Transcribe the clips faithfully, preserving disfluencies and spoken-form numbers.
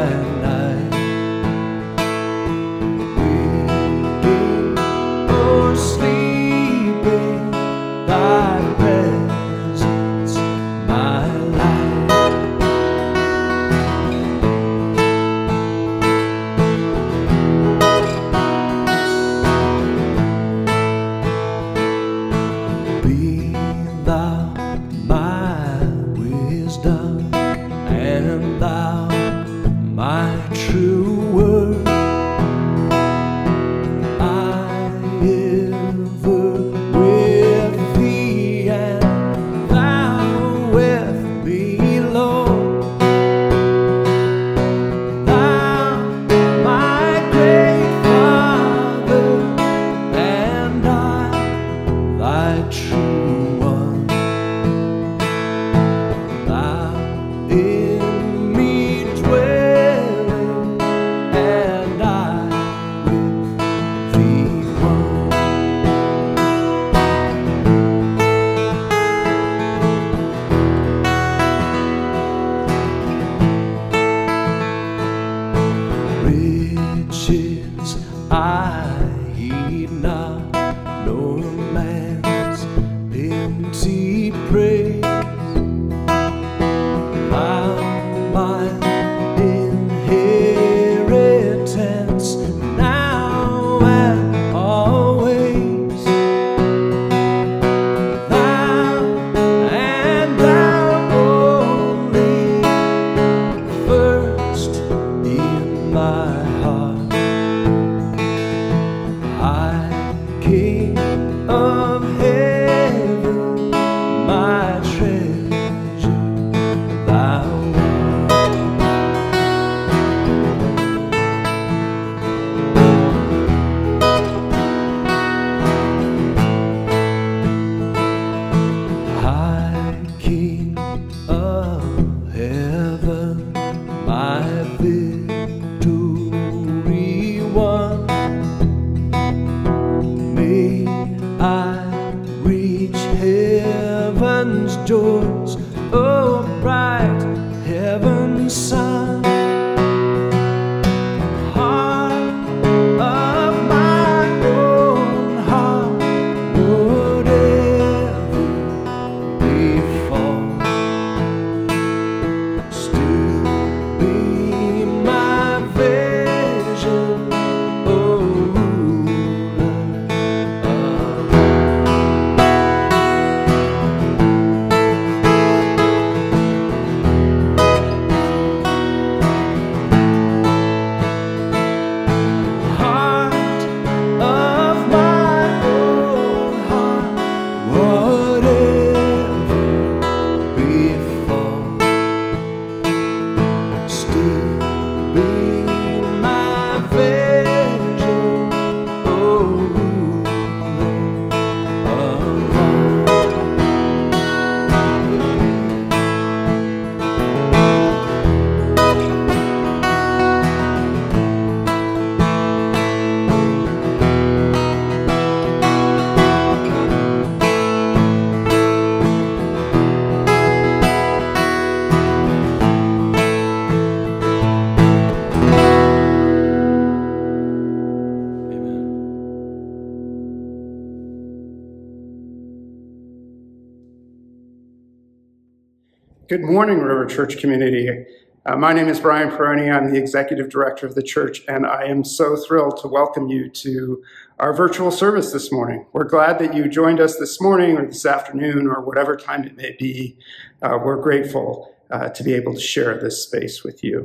Good morning, River Church community. Uh, my name is Brian Peroni. I'm the executive director of the church, and I am so thrilled to welcome you to our virtual service this morning. We're glad that you joined us this morning or this afternoon or whatever time it may be. Uh, we're grateful uh, to be able to share this space with you.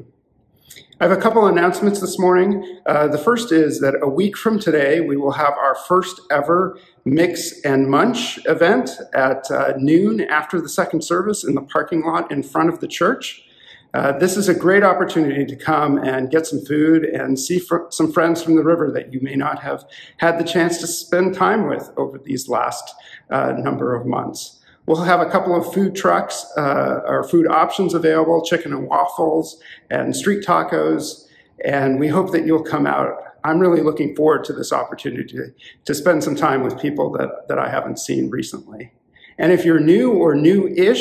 I have a couple announcements this morning. Uh, the first is that a week from today, we will have our first ever Mix and Munch event at uh, noon after the second service in the parking lot in front of the church. Uh, this is a great opportunity to come and get some food and see fr- some friends from the river that you may not have had the chance to spend time with over these last uh, number of months. We'll have a couple of food trucks uh, or food options available, chicken and waffles and street tacos, and we hope that you'll come out. I'm really looking forward to this opportunity to, to spend some time with people that, that I haven't seen recently. And if you're new or new-ish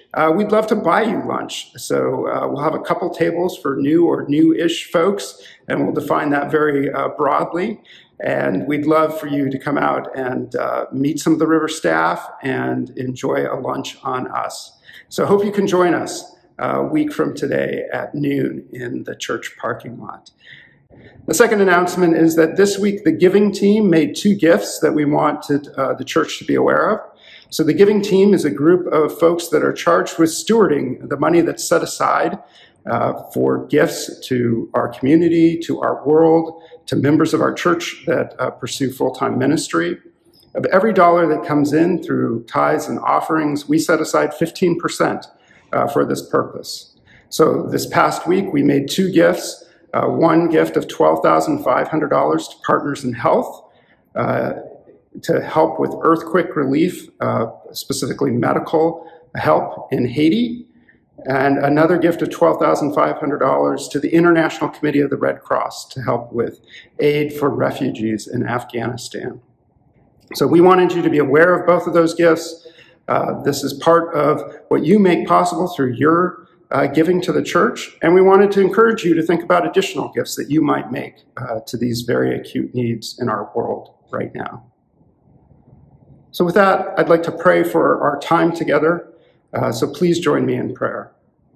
uh, we'd love to buy you lunch. So uh, we'll have a couple tables for new or new-ish folks, and we'll define that very uh, broadly. And we'd love for you to come out and uh, meet some of the River staff and enjoy a lunch on us. So I hope you can join us a week from today at noon in the church parking lot. The second announcement is that this week the giving team made two gifts that we wanted uh, the church to be aware of. So the giving team is a group of folks that are charged with stewarding the money that's set aside uh, for gifts to our community, to our world, to members of our church that uh, pursue full-time ministry. Of every dollar that comes in through tithes and offerings, we set aside fifteen percent uh, for this purpose. So this past week, we made two gifts. Uh, one gift of twelve thousand five hundred dollars to Partners in Health uh, to help with earthquake relief, uh, specifically medical help in Haiti. And another gift of twelve thousand five hundred dollars to the International Committee of the Red Cross to help with aid for refugees in Afghanistan. So we wanted you to be aware of both of those gifts. Uh, this is part of what you make possible through your uh, giving to the church. And we wanted to encourage you to think about additional gifts that you might make uh, to these very acute needs in our world right now. So with that, I'd like to pray for our time together. Uh, so please join me in prayer.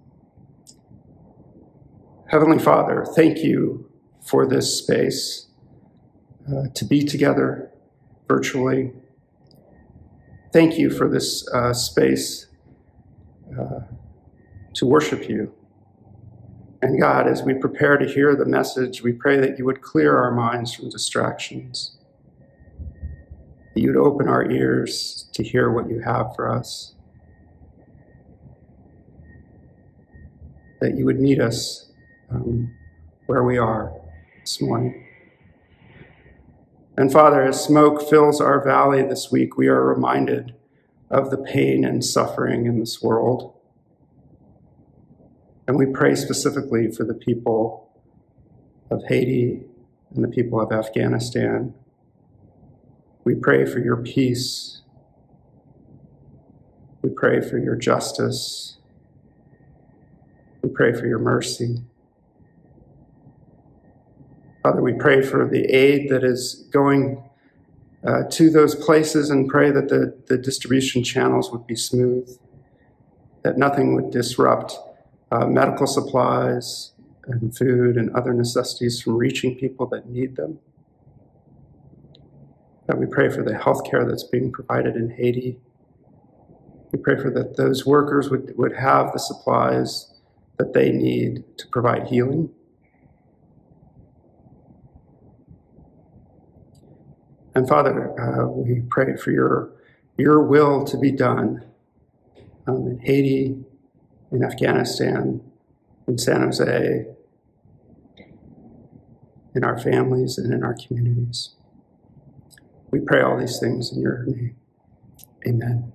Heavenly Father, thank you for this space uh, to be together virtually. Thank you for this uh, space uh, to worship you. And God, as we prepare to hear the message, we pray that you would clear our minds from distractions, that you would open our ears to hear what you have for us, that you would meet us um, where we are this morning. And Father, as smoke fills our valley this week, we are reminded of the pain and suffering in this world. And we pray specifically for the people of Haiti and the people of Afghanistan. We pray for your peace. We pray for your justice. We pray for your mercy. Father, we pray for the aid that is going uh, to those places and pray that the, the distribution channels would be smooth, that nothing would disrupt uh, medical supplies and food and other necessities from reaching people that need them. That we pray for the health care that's being provided in Haiti. We pray for that those workers would, would have the supplies that they need to provide healing. And Father, uh, we pray for your, your will to be done um, in Haiti, in Afghanistan, in San Jose, in our families and in our communities. We pray all these things in your name. Amen.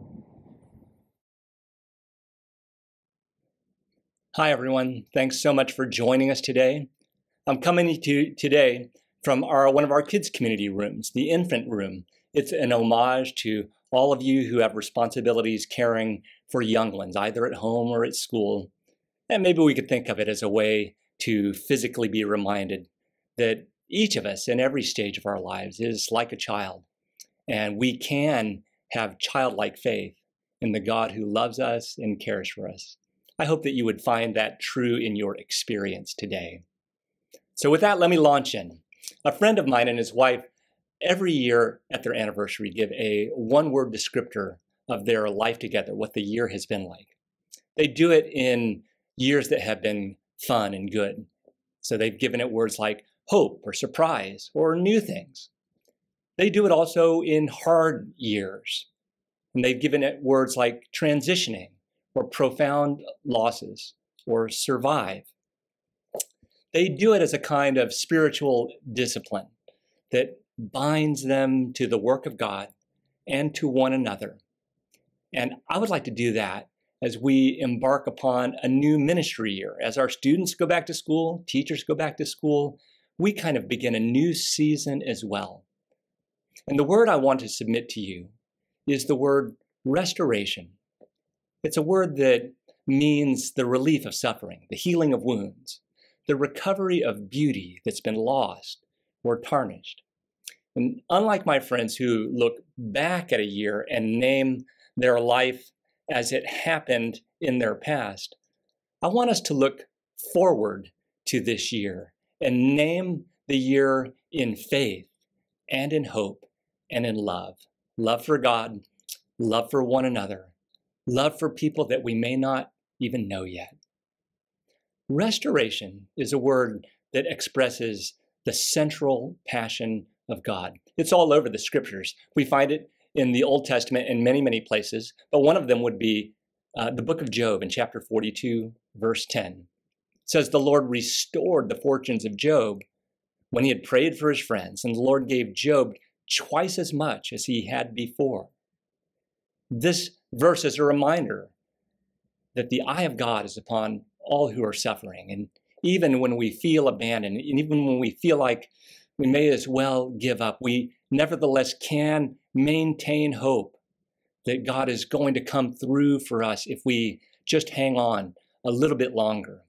Hi, everyone. Thanks so much for joining us today. I'm coming to you today from our, one of our kids' community rooms, the infant room. It's an homage to all of you who have responsibilities caring for young ones, either at home or at school. And maybe we could think of it as a way to physically be reminded that each of us in every stage of our lives is like a child. And we can have childlike faith in the God who loves us and cares for us. I hope that you would find that true in your experience today. So with that, let me launch in. A friend of mine and his wife, every year at their anniversary, give a one-word descriptor of their life together, what the year has been like. They do it in years that have been fun and good. So they've given it words like hope or surprise or new things. They do it also in hard years. And they've given it words like transitioning or profound losses or survive. They do it as a kind of spiritual discipline that binds them to the work of God and to one another. And I would like to do that as we embark upon a new ministry year. As our students go back to school, teachers go back to school, we kind of begin a new season as well. And the word I want to submit to you is the word restoration. It's a word that means the relief of suffering, the healing of wounds, the recovery of beauty that's been lost or tarnished. And unlike my friends who look back at a year and name their life as it happened in their past, I want us to look forward to this year and name the year in faith and in hope and in love. Love for God, love for one another, love for people that we may not even know yet. Restoration is a word that expresses the central passion of God. It's all over the scriptures. We find it in the Old Testament in many, many places, but one of them would be uh, the book of Job in chapter forty-two, verse ten. It says, the Lord restored the fortunes of Job when he had prayed for his friends, and the Lord gave Job twice as much as he had before. This verse is a reminder that the eye of God is upon all who are suffering. And even when we feel abandoned, and even when we feel like we may as well give up, we nevertheless can maintain hope that God is going to come through for us if we just hang on a little bit longer.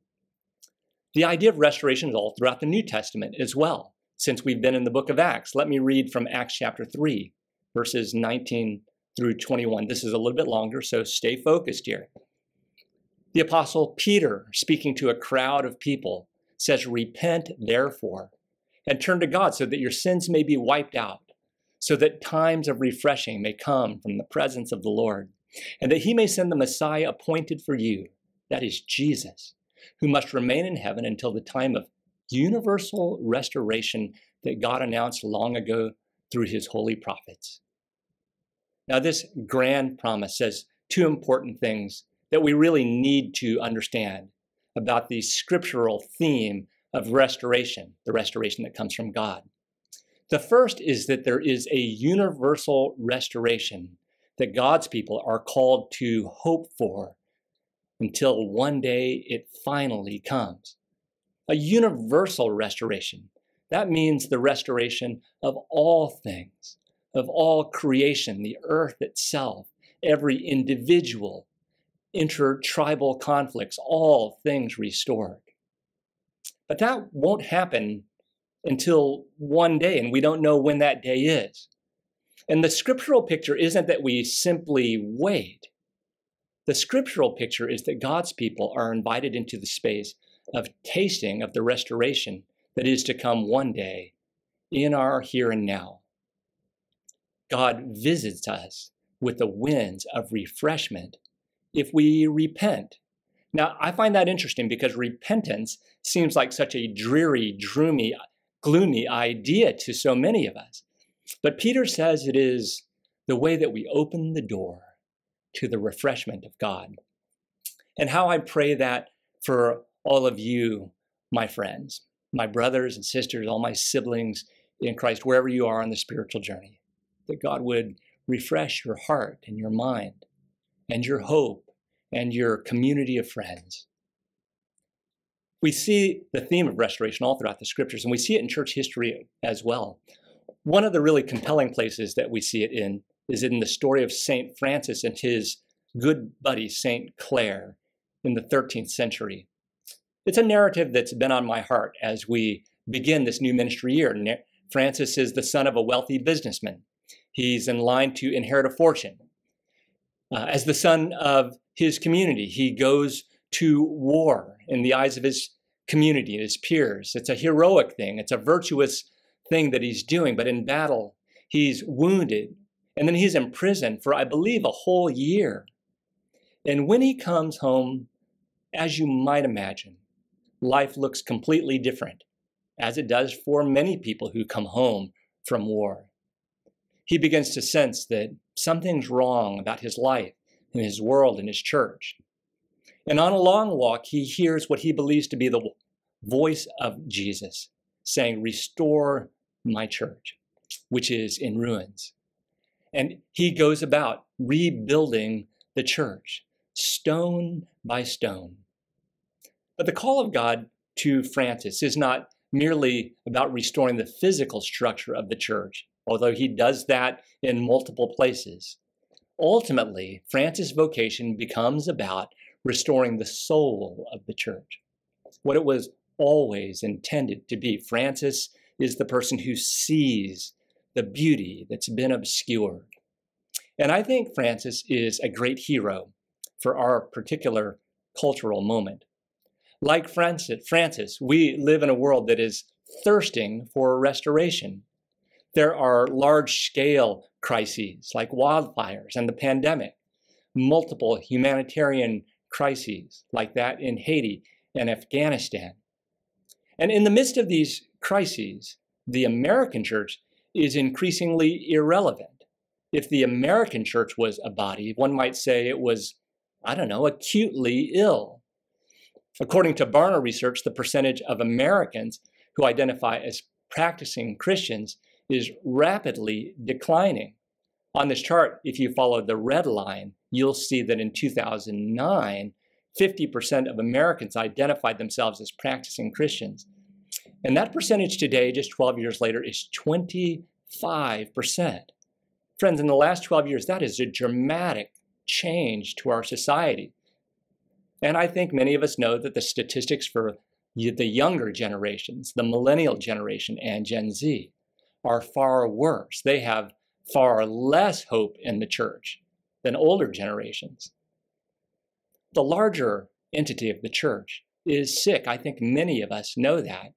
The idea of restoration is all throughout the New Testament as well. Since we've been in the book of Acts, let me read from Acts chapter three, verses nineteen through twenty-one. This is a little bit longer, so stay focused here. The apostle Peter, speaking to a crowd of people, says, repent therefore, and turn to God so that your sins may be wiped out, so that times of refreshing may come from the presence of the Lord, and that he may send the Messiah appointed for you, that is Jesus, who must remain in heaven until the time of universal restoration that God announced long ago through his holy prophets. Now, this grand promise says two important things that we really need to understand about the scriptural theme of restoration, the restoration that comes from God. The first is that there is a universal restoration that God's people are called to hope for until one day it finally comes. A universal restoration. That means the restoration of all things, of all creation, the earth itself, every individual, intertribal conflicts, all things restored. But that won't happen until one day, and we don't know when that day is. And the scriptural picture isn't that we simply wait. The scriptural picture is that God's people are invited into the space of tasting of the restoration that is to come one day in our here and now. God visits us with the winds of refreshment if we repent. Now, I find that interesting because repentance seems like such a dreary, droomy, gloomy idea to so many of us. But Peter says it is the way that we open the door to the refreshment of God. And how I pray that for all of you, my friends, my brothers and sisters, all my siblings in Christ, wherever you are on the spiritual journey, that God would refresh your heart and your mind and your hope and your community of friends. We see the theme of restoration all throughout the scriptures, and we see it in church history as well. One of the really compelling places that we see it in is in the story of Saint Francis and his good buddy, Saint Clare, in the thirteenth century. It's a narrative that's been on my heart as we begin this new ministry year. Francis is the son of a wealthy businessman. He's in line to inherit a fortune. Uh, as the son of his community, he goes to war in the eyes of his community and his peers. It's a heroic thing. It's a virtuous thing that he's doing. But in battle, he's wounded. And then he's in prison for, I believe, a whole year. And when he comes home, as you might imagine, life looks completely different, as it does for many people who come home from war. He begins to sense that something's wrong about his life and his world and his church. And on a long walk, he hears what he believes to be the voice of Jesus saying, "Restore my church, which is in ruins." And he goes about rebuilding the church, stone by stone. But the call of God to Francis is not merely about restoring the physical structure of the church, although he does that in multiple places. Ultimately, Francis' vocation becomes about restoring the soul of the church, what it was always intended to be. Francis is the person who sees the beauty that's been obscured. And I think Francis is a great hero for our particular cultural moment. Like Francis, Francis, we live in a world that is thirsting for restoration. There are large-scale crises like wildfires and the pandemic, multiple humanitarian crises like that in Haiti and Afghanistan. And in the midst of these crises, the American church is increasingly irrelevant. If the American church was a body, one might say it was, I don't know, acutely ill. According to Barna research, the percentage of Americans who identify as practicing Christians is rapidly declining. On this chart, if you follow the red line, you'll see that in two thousand nine, fifty percent of Americans identified themselves as practicing Christians. And that percentage today, just twelve years later, is twenty-five percent. Friends, in the last twelve years, that is a dramatic change to our society. And I think many of us know that the statistics for the younger generations, the millennial generation and Gen Z, are far worse. They have far less hope in the church than older generations. The larger entity of the church is sick. I think many of us know that.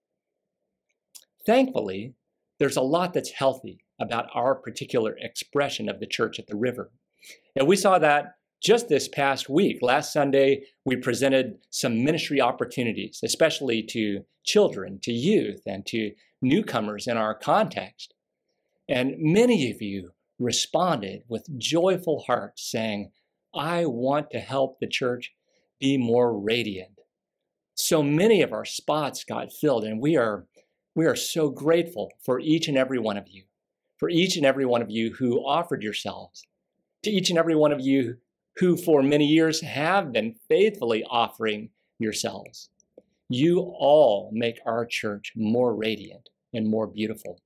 Thankfully, there's a lot that's healthy about our particular expression of the church at the river. And we saw that just this past week. Last Sunday, we presented some ministry opportunities, especially to children, to youth, and to newcomers in our context. And many of you responded with joyful hearts saying, I want to help the church be more radiant. So many of our spots got filled, and we are, we are so grateful for each and every one of you, for each and every one of you who offered yourselves, to each and every one of you who for many years have been faithfully offering yourselves. You all make our church more radiant and more beautiful.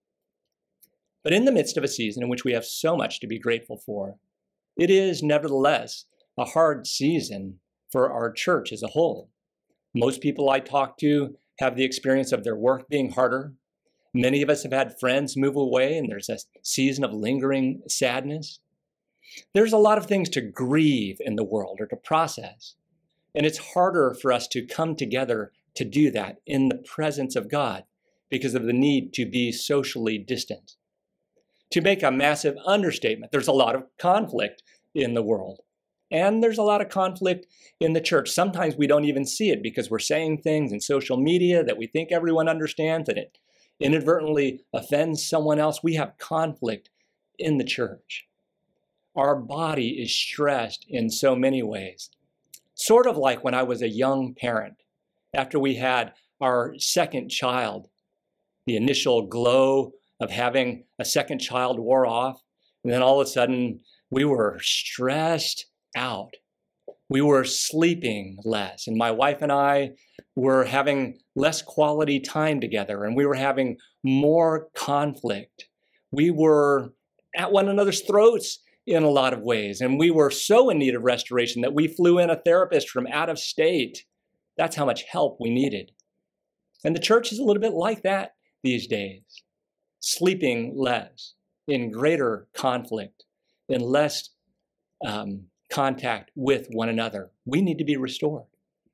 But in the midst of a season in which we have so much to be grateful for, it is nevertheless a hard season for our church as a whole. Most people I talk to have the experience of their work being harder. Many of us have had friends move away, and there's a season of lingering sadness. There's a lot of things to grieve in the world or to process, and it's harder for us to come together to do that in the presence of God because of the need to be socially distant. To make a massive understatement, there's a lot of conflict in the world, and there's a lot of conflict in the church. Sometimes we don't even see it because we're saying things in social media that we think everyone understands, and it inadvertently offends someone else. We have conflict in the church. Our body is stressed in so many ways. Sort of like when I was a young parent, after we had our second child, the initial glow of having a second child wore off, and then all of a sudden we were stressed out. We were sleeping less, and my wife and I were having less quality time together, and we were having more conflict. We were at one another's throats in a lot of ways, and we were so in need of restoration that we flew in a therapist from out of state. That's how much help we needed. And the church is a little bit like that these days, sleeping less, in greater conflict, in less um, contact with one another. We need to be restored.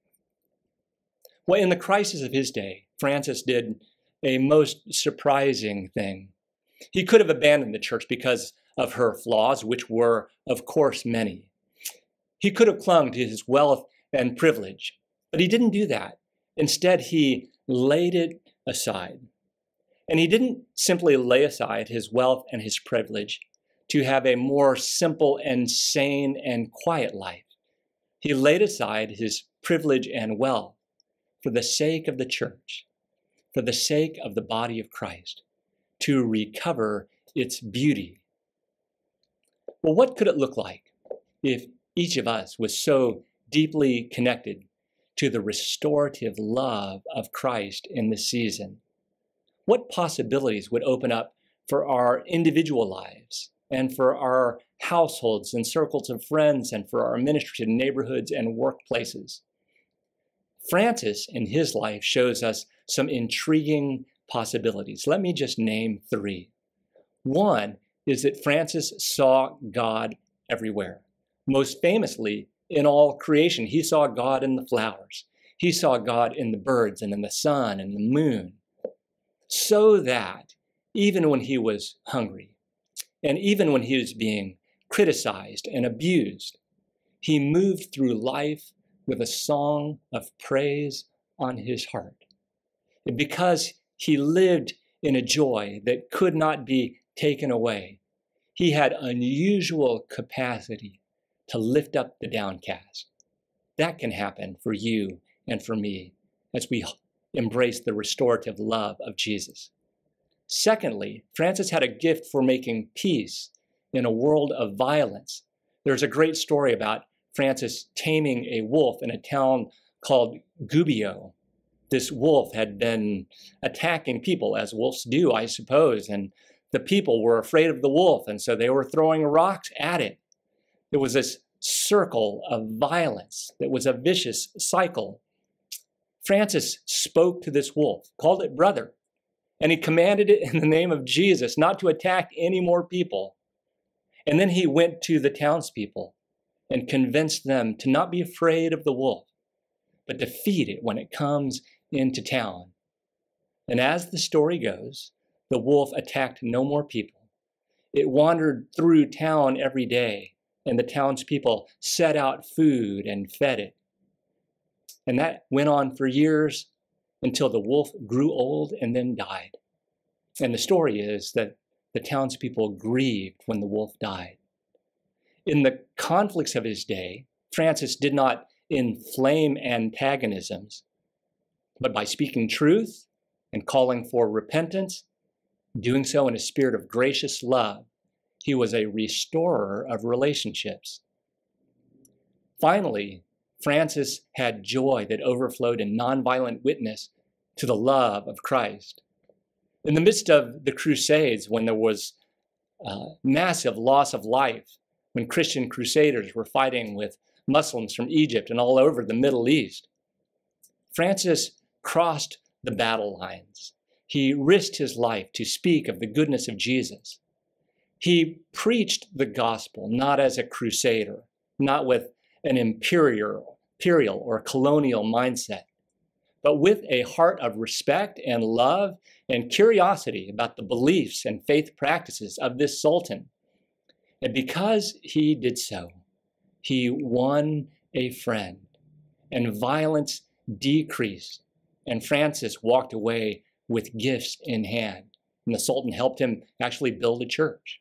Well, in the crisis of his day, Francis did a most surprising thing. He could have abandoned the church because of her flaws, which were, of course, many. He could have clung to his wealth and privilege, but he didn't do that. Instead, he laid it aside. And he didn't simply lay aside his wealth and his privilege to have a more simple and sane and quiet life. He laid aside his privilege and wealth for the sake of the church, for the sake of the body of Christ, to recover its beauty. Well, what could it look like if each of us was so deeply connected to the restorative love of Christ in this season? What possibilities would open up for our individual lives and for our households and circles of friends and for our ministry to neighborhoods and workplaces. Francis, in his life, shows us some intriguing possibilities. Let me just name three. One is that Francis saw God everywhere. Most famously, in all creation, he saw God in the flowers. He saw God in the birds and in the sun and the moon. So that even when he was hungry, and even when he was being criticized and abused, he moved through life with a song of praise on his heart. And because he lived in a joy that could not be taken away, he had unusual capacity to lift up the downcast. That can happen for you and for me as we embrace the restorative love of Jesus. Secondly, Francis had a gift for making peace in a world of violence. There's a great story about Francis taming a wolf in a town called Gubbio. This wolf had been attacking people, as wolves do, I suppose, and the people were afraid of the wolf, and so they were throwing rocks at it. It was this circle of violence that was a vicious cycle. Francis spoke to this wolf, called it brother, and he commanded it in the name of Jesus not to attack any more people. And then he went to the townspeople and convinced them to not be afraid of the wolf, but to feed it when it comes into town. And as the story goes, the wolf attacked no more people. It wandered through town every day, and the townspeople set out food and fed it. And that went on for years until the wolf grew old and then died. And the story is that the townspeople grieved when the wolf died. In the conflicts of his day, Francis did not inflame antagonisms, but by speaking truth and calling for repentance, doing so in a spirit of gracious love, he was a restorer of relationships. Finally, Francis had joy that overflowed in nonviolent witness to the love of Christ. In the midst of the Crusades, when there was uh, massive loss of life, when Christian crusaders were fighting with Muslims from Egypt and all over the Middle East, Francis crossed the battle lines. He risked his life to speak of the goodness of Jesus. He preached the gospel not as a crusader, not with an imperial, imperial or colonial mindset, but with a heart of respect and love and curiosity about the beliefs and faith practices of this sultan. And because he did so, he won a friend, and violence decreased, and Francis walked away with gifts in hand, and the Sultan helped him actually build a church.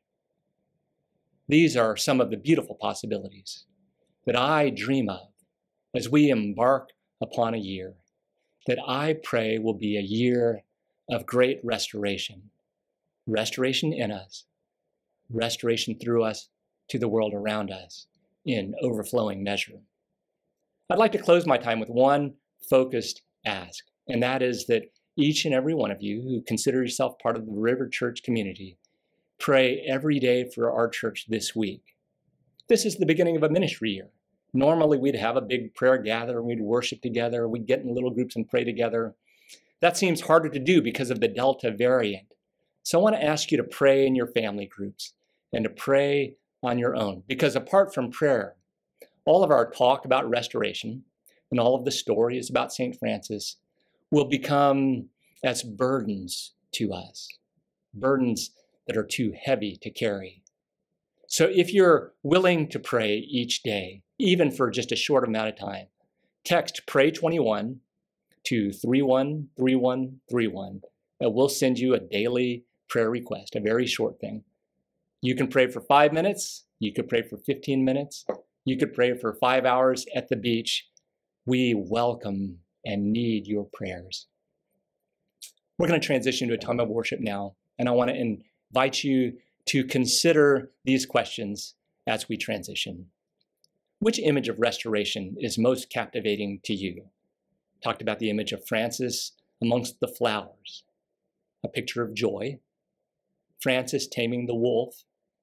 These are some of the beautiful possibilities that I dream of as we embark upon a year that I pray will be a year of great restoration. Restoration in us, restoration through us to the world around us in overflowing measure. I'd like to close my time with one focused ask, and that is that each and every one of you who consider yourself part of the River Church community, pray every day for our church this week. This is the beginning of a ministry year. Normally, we'd have a big prayer gather, we'd worship together, we'd get in little groups and pray together. That seems harder to do because of the Delta variant. So I want to ask you to pray in your family groups and to pray on your own, because apart from prayer, all of our talk about restoration and all of the stories about Saint Francis will become as burdens to us, burdens that are too heavy to carry. So if you're willing to pray each day, even for just a short amount of time, text pray twenty-one to three one three one three one, and we'll send you a daily prayer request, a very short thing. You can pray for five minutes, you could pray for fifteen minutes, you could pray for five hours at the beach. We welcome and need your prayers. We're going to transition to a time of worship now, and I want to invite you to consider these questions as we transition. Which image of restoration is most captivating to you? Talked about the image of Francis amongst the flowers, a picture of joy, Francis taming the wolf,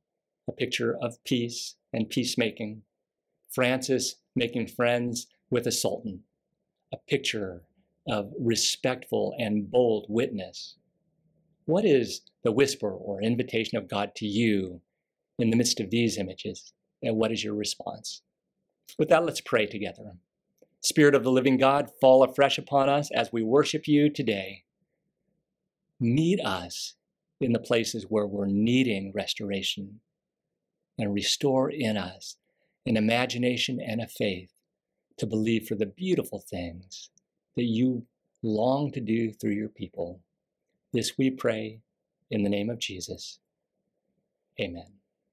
a picture of peace and peacemaking. Francis making friends with a sultan, a picture of respectful and bold witness. What is the whisper or invitation of God to you in the midst of these images? And what is your response? With that, let's pray together. Spirit of the living God, fall afresh upon us as we worship you today. Meet us in the places where we're needing restoration, and restore in us an imagination and a faith to believe for the beautiful things that you long to do through your people. This we pray in the name of Jesus. Amen.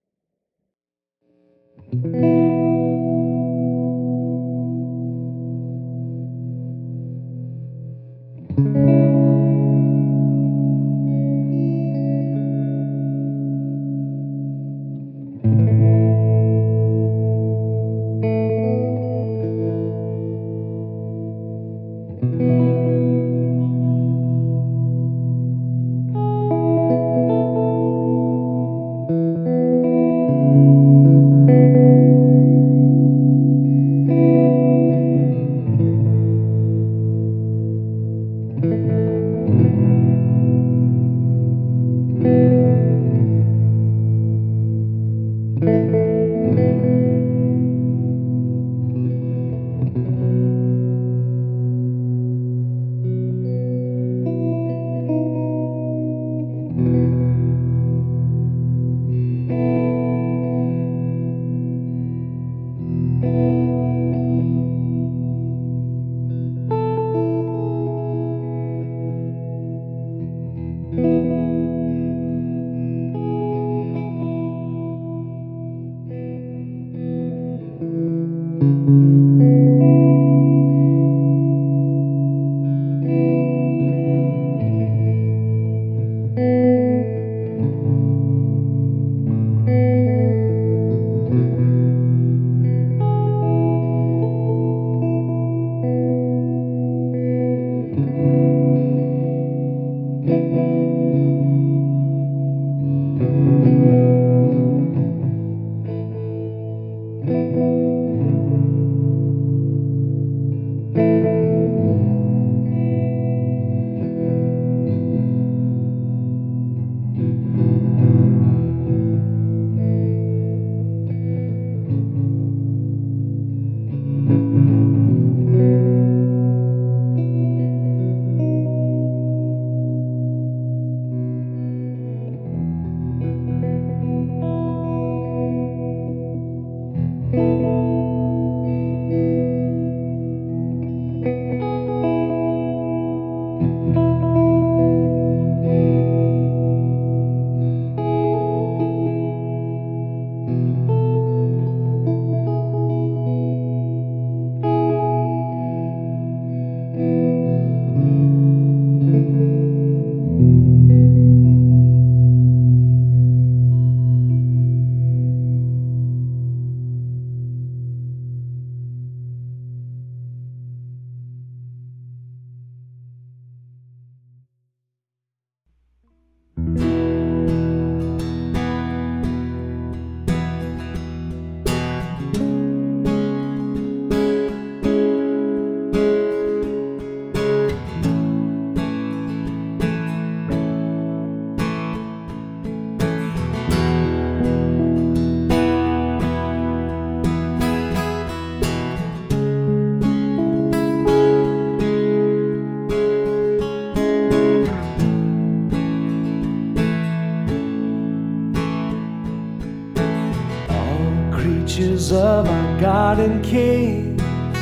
Of our God and King,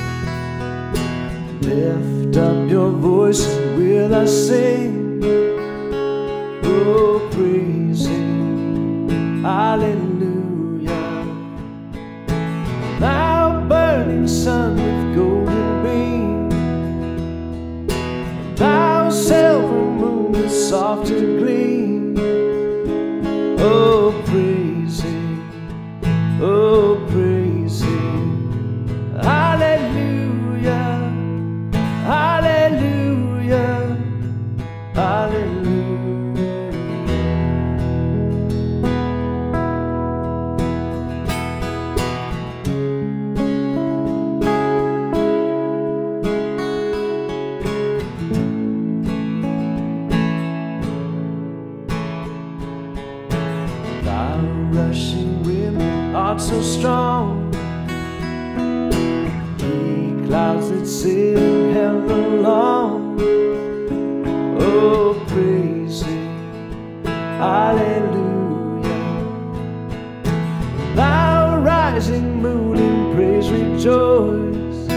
lift up your voice and with us sing. Oh, praise Him, hallelujah. Thou burning sun with golden beam, thou silver moon with softer gleam. Oh, praise Him, oh, praise Him, hallelujah, hallelujah, hallelujah. so strong. Three clouds that sail held along. Oh, praise Him, hallelujah. Thou rising moon in praise rejoice.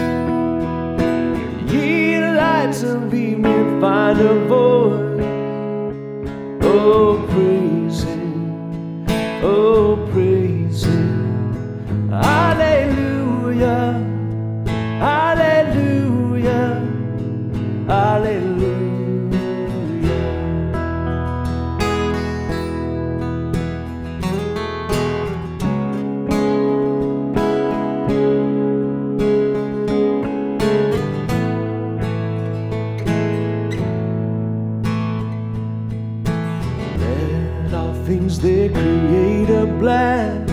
Ye lights of evening find a voice. Oh, praise Him, oh, praise Him, hallelujah, hallelujah, hallelujah. Things they create a blast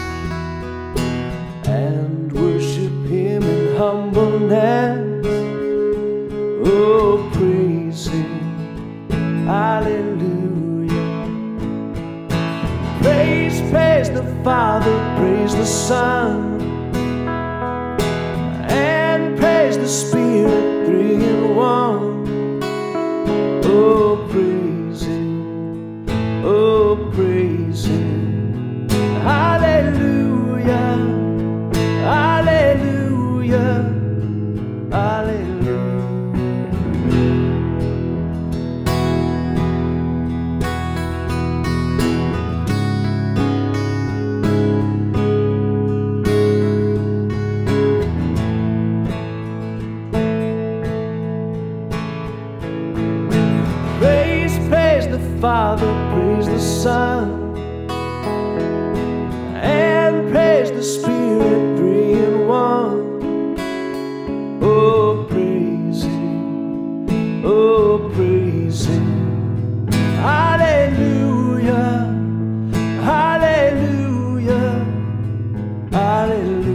and worship Him in humbleness. Oh, praise Him, hallelujah. Praise, praise the Father, praise the Son, and praise the Spirit, three in one. Oh, praise Him, oh, praise Him, hallelujah, hallelujah, hallelujah. Praise, praise the Father, praise the Son, and praise the Spirit, three in one. Oh, praise Him, oh, praise Him, hallelujah, hallelujah, hallelujah.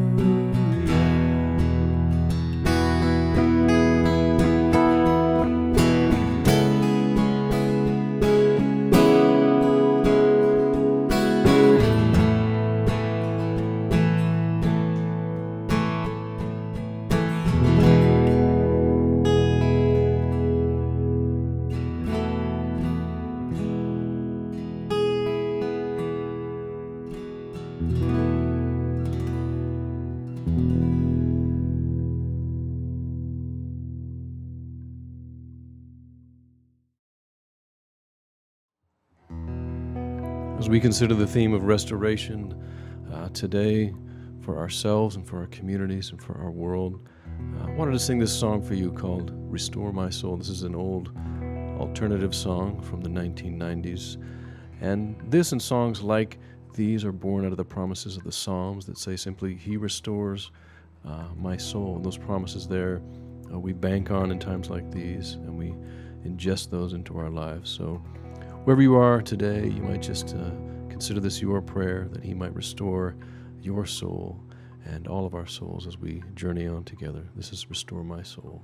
As we consider the theme of restoration uh, today for ourselves and for our communities and for our world, uh, I wanted to sing this song for you called Restore My Soul. This is an old alternative song from the nineteen nineties. And this and songs like these are born out of the promises of the Psalms that say simply, He restores uh, my soul. And those promises there uh, we bank on in times like these, and we ingest those into our lives. So wherever you are today, you might just uh, consider this your prayer, that He might restore your soul and all of our souls as we journey on together. This is Restore My Soul.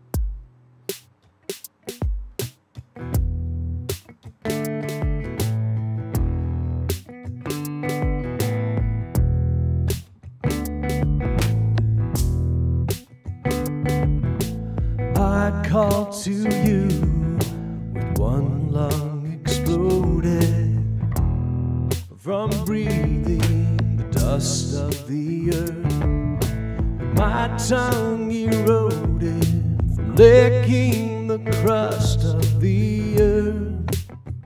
I call to you with one lung exploded from breathing the dust of the earth. My tongue eroded from licking the crust of the earth.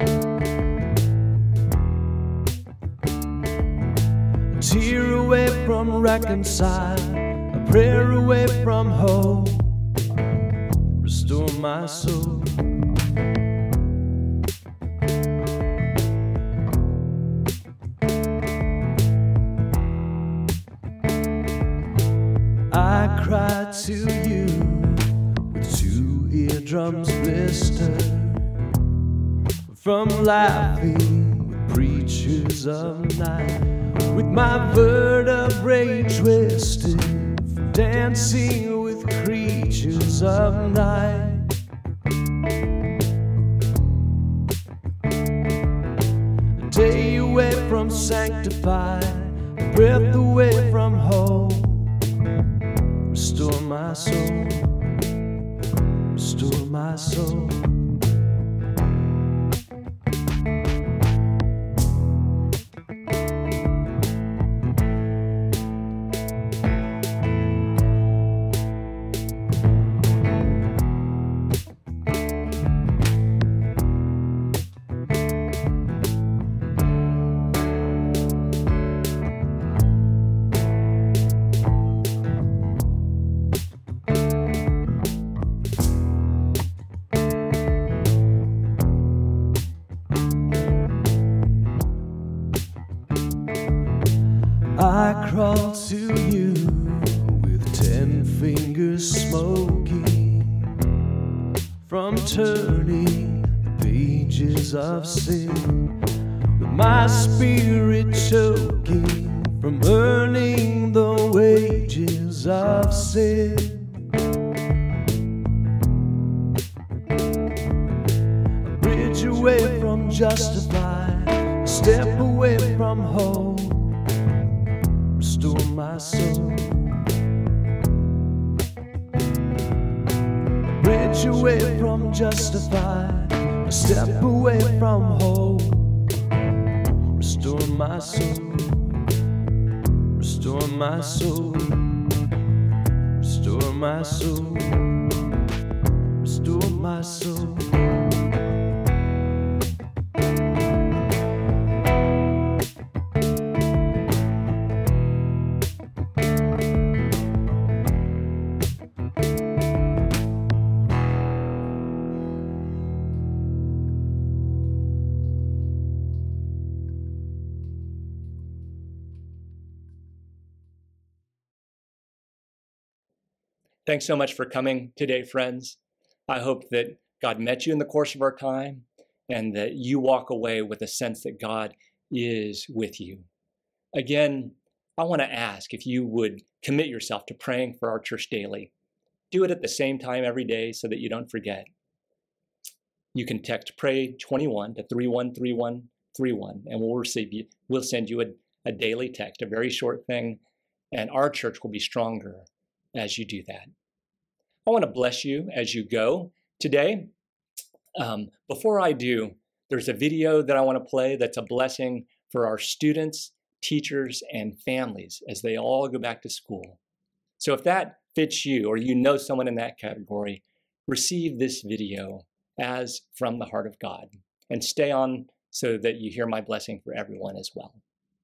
A tear away from reconcile, a prayer away from hope. Restore my soul. I cried to you with two eardrums blistered from laughing with preachers of night, with my vertebrae twisted from dancing with creatures of night. A day away from sanctified, a breath away from home. Restore my soul, restore my soul. I crawl to you with ten fingers smoking from turning the pages of sin, with my spirit choking from earning the wages of sin. A bridge away from justified, a step away from home. Restore my soul, a bridge away from justified, a step away from home. Restore my soul, restore my soul, restore my soul, restore my soul. Thanks so much for coming today, friends. I hope that God met you in the course of our time and that you walk away with a sense that God is with you. Again, I want to ask if you would commit yourself to praying for our church daily. Do it at the same time every day so that you don't forget. You can text pray twenty-one to three one three one three one and we'll receive you. We'll send you a, a daily text, a very short thing, and our church will be stronger as you do that. I want to bless you as you go today. Um, before I do, there's a video that I want to play that's a blessing for our students, teachers, and families as they all go back to school. So if that fits you or you know someone in that category, receive this video as from the heart of God and stay on so that you hear my blessing for everyone as well.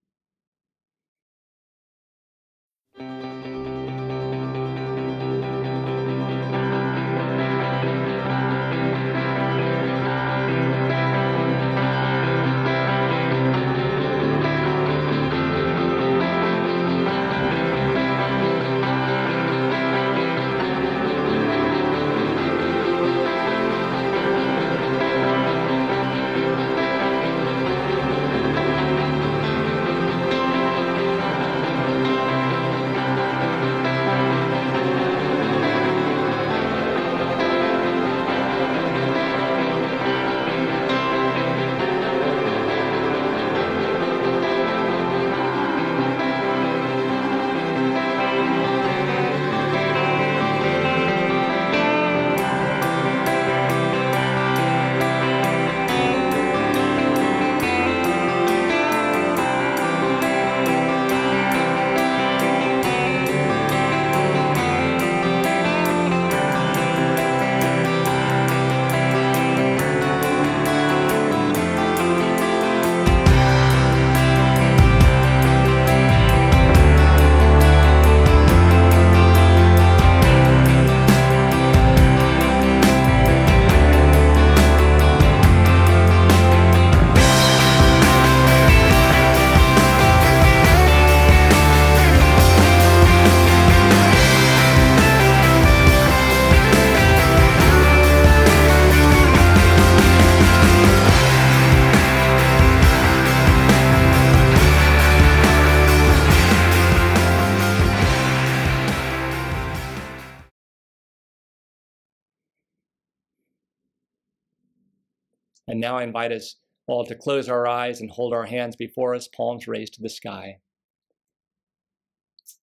And now I invite us all to close our eyes and hold our hands before us, palms raised to the sky.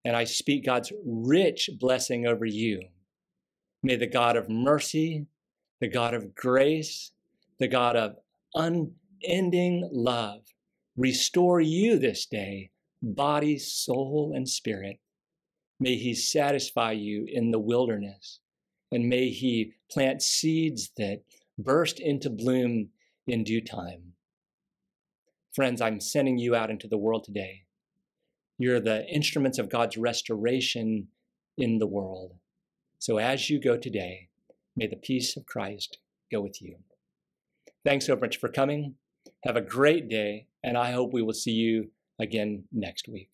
And I speak God's rich blessing over you. May the God of mercy, the God of grace, the God of unending love restore you this day, body, soul, and spirit. May he satisfy you in the wilderness, and may he plant seeds that burst into bloom in due time. Friends, I'm sending you out into the world today. You're the instruments of God's restoration in the world. So as you go today, may the peace of Christ go with you. Thanks so much for coming. Have a great day, and I hope we will see you again next week.